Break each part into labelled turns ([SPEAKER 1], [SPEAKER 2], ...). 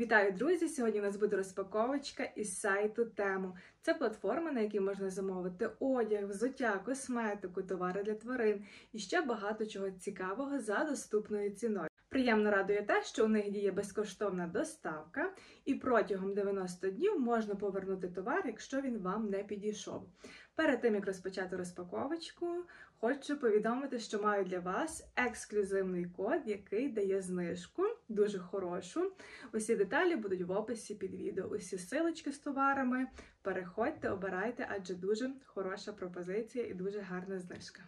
[SPEAKER 1] Вітаю, друзі! Сьогодні у нас буде розпаковочка із сайту Temu. Це платформа, на якій можна замовити одяг, взуття, косметику, товари для тварин і ще багато чого цікавого за доступною ціною. Приємно радує те, що у них діє безкоштовна доставка і протягом 90 днів можна повернути товар, якщо він вам не підійшов. Перед тим, як розпочати розпаковочку, хочу повідомити, що маю для вас ексклюзивний код, який дає знижку, дуже хорошу. Усі деталі будуть в описі під відео. Усі ссылочки з товарами. Переходьте, обирайте, адже дуже хороша пропозиція і дуже гарна знижка.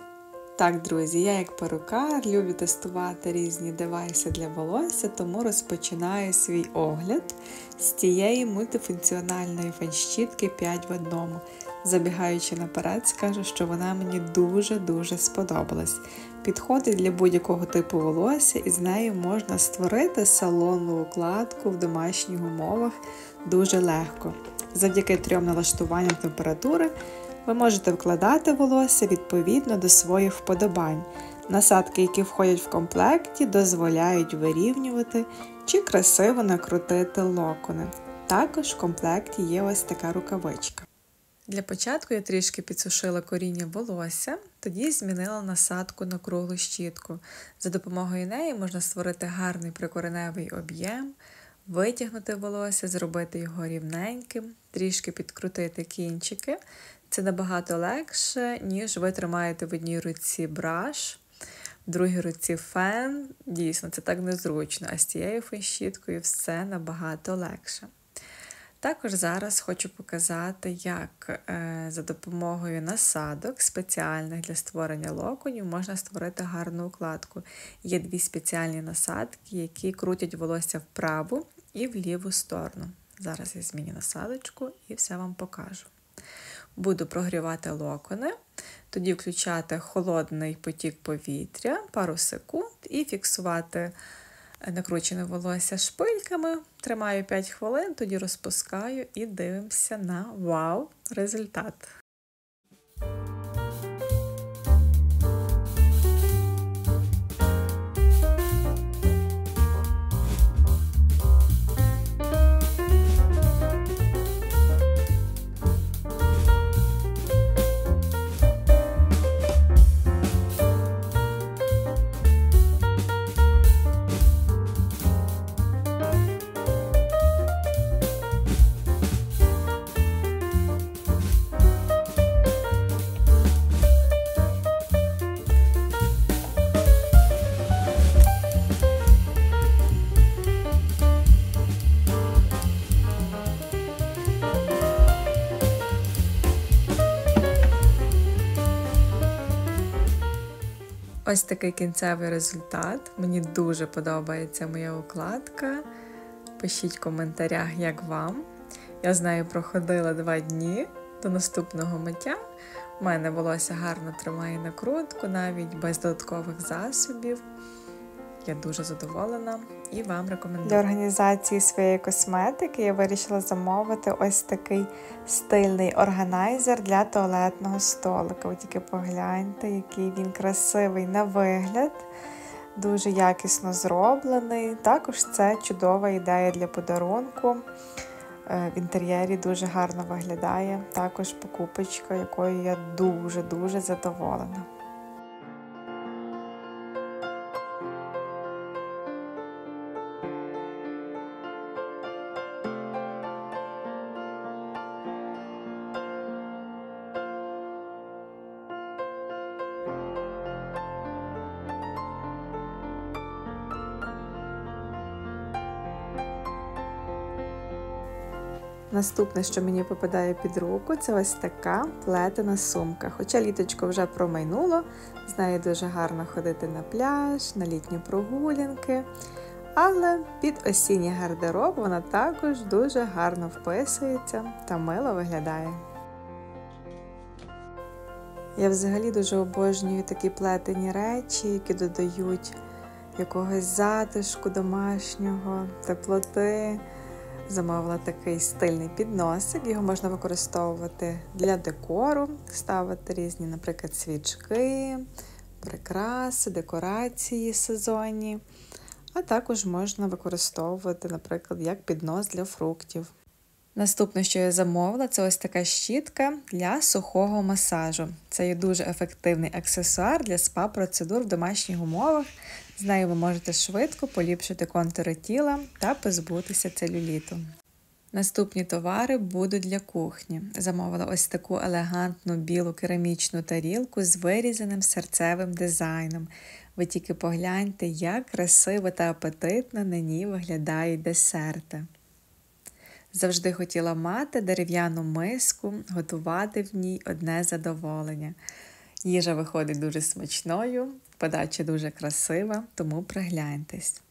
[SPEAKER 2] Так, друзі, я як перукар люблю тестувати різні девайси для волосся, тому розпочинаю свій огляд з цієї мультифункціональної фен-щітки 5 в 1. Забігаючи наперед, скажу, що вона мені дуже-дуже сподобалась. Підходить для будь-якого типу волосся і з нею можна створити салонну укладку в домашніх умовах дуже легко. Завдяки 3 налаштуванням температури ви можете вкладати волосся відповідно до своїх вподобань. Насадки, які входять в комплекті, дозволяють вирівнювати чи красиво накрутити локони. Також в комплекті є ось така рукавичка. Для початку я трішки підсушила коріння волосся, тоді змінила насадку на круглу щітку. За допомогою неї можна створити гарний прикореневий об'єм, витягнути волосся, зробити його рівненьким, трішки підкрутити кінчики. Це набагато легше, ніж ви тримаєте в одній руці браш, в другій руці фен. Дійсно, це так незручно, а з цією фен-щіткою все набагато легше. Також зараз хочу показати, як за допомогою насадок спеціальних для створення локонів можна створити гарну укладку. Є 2 спеціальні насадки, які крутять волосся в праву і в ліву сторону. Зараз я зміню насадочку і все вам покажу. Буду прогрівати локони, тоді включати холодний потік повітря, пару секунд і фіксувати накручене волосся шпильками. Тримаю 5 хвилин, тоді розпускаю і дивимося на вау-результат. Ось такий кінцевий результат. Мені дуже подобається моя укладка. Пишіть в коментарях, як вам. Я з нею проходила 2 дні до наступного миття. У мене волосся гарно тримає накрутку, навіть без додаткових засобів. Я дуже задоволена і вам рекомендую. Для організації своєї косметики я вирішила замовити ось такий стильний органайзер для туалетного столика. Ви тільки погляньте, який він красивий на вигляд, дуже якісно зроблений. Також це чудова ідея для подарунку. В інтер'єрі дуже гарно виглядає. Також покупочка, якою я дуже-дуже задоволена. Наступне, що мені попадає під руку, це ось така плетена сумка. Хоча літочко вже промайнуло, з нею дуже гарно ходити на пляж, на літні прогулянки. Але під осінній гардероб вона також дуже гарно вписується та мило виглядає. Я взагалі дуже обожнюю такі плетені речі, які додають якогось затишку домашнього, теплоти. Замовила такий стильний підносик, його можна використовувати для декору, ставити різні, наприклад, свічки, прикраси, декорації сезонні. а також можна використовувати, наприклад, як піднос для фруктів. Наступне, що я замовила, це ось така щітка для сухого масажу. Це є дуже ефективний аксесуар для спа-процедур в домашніх умовах. З нею ви можете швидко поліпшити контури тіла та позбутися целюліту. Наступні товари будуть для кухні. Замовила ось таку елегантну білу керамічну тарілку з вирізаним серцевим дизайном. Ви тільки погляньте, як красиво та апетитно на ній виглядають десерти. Завжди хотіла мати дерев'яну миску, готувати в ній одне задоволення. Їжа виходить дуже смачною, подача дуже красива, тому пригляньтесь.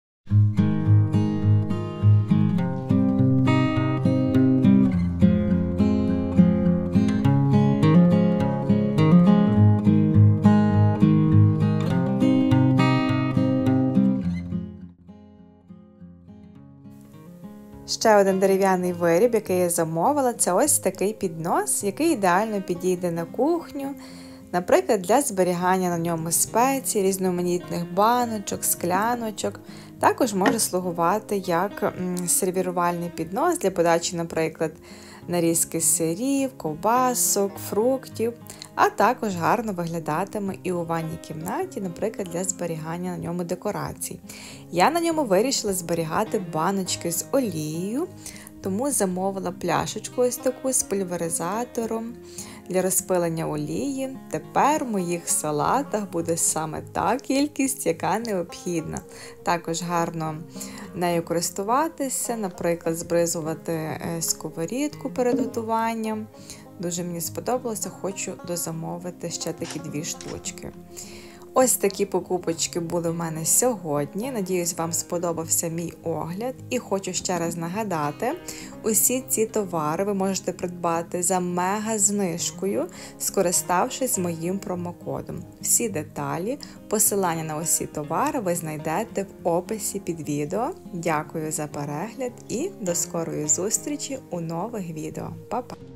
[SPEAKER 2] Ще один дерев'яний виріб, який я замовила, це ось такий піднос, який ідеально підійде на кухню, наприклад, для зберігання на ньому спецій, різноманітних баночок, скляночок. Також може слугувати як сервірувальний піднос для подачі, наприклад, нарізки сирів, ковбасок, фруктів, а також гарно виглядатиме і у ванній кімнаті, наприклад, для зберігання на ньому декорацій. Я на ньому вирішила зберігати баночки з олією, тому замовила пляшечку ось таку з пульверизатором для розпилення олії. Тепер в моїх салатах буде саме та кількість, яка необхідна. Також гарно нею користуватися, наприклад, збризувати сковорідку перед готуванням. Дуже мені сподобалося, хочу дозамовити ще такі 2 штучки. Ось такі покупочки були в мене сьогодні. Надіюсь, вам сподобався мій огляд. І хочу ще раз нагадати, усі ці товари ви можете придбати за мега-знижкою, скориставшись моїм промокодом. Всі деталі, посилання на усі товари ви знайдете в описі під відео. Дякую за перегляд і до скорої зустрічі у нових відео. Па-па!